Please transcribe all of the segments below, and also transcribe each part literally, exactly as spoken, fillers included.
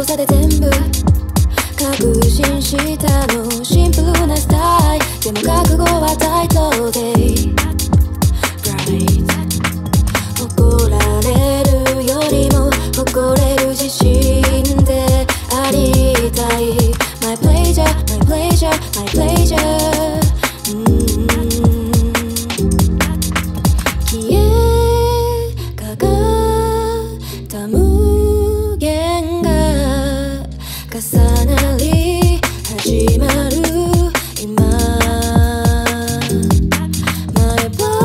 さで全部確信したの。シンプルなスタイルでも覚悟はタイトで Bright 誇られるよりも誇れる自信でありたい。 My pleasure, my pleasure, my pleasure、うん、消えかかった無限が重なり始まる今、 My boy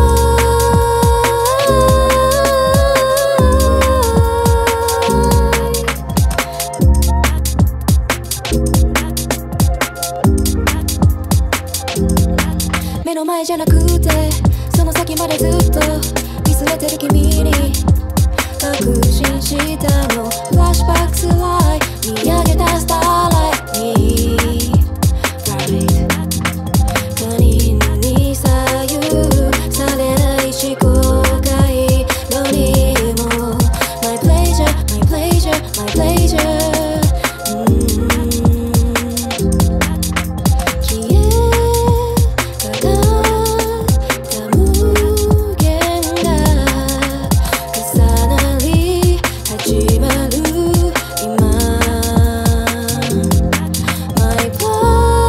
目の前じゃなくてその先までずっと見据えてる君に確信したの。フラッシュバックスライト見上げたスターライトに Bright 他人に左右されない思考回路にも My pleasure, my pleasure, my pleasure、うん、消えかかった無限が重なり始まる今、 My boy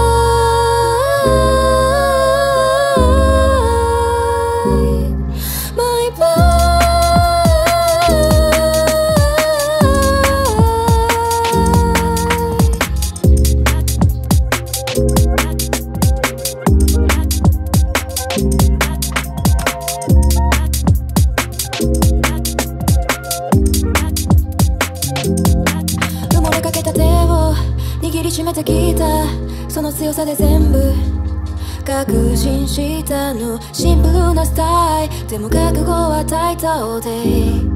埋もれかけた手を握りしめてきたその強さで全部確信したの。シンプルなスタイルでも覚悟はタイトで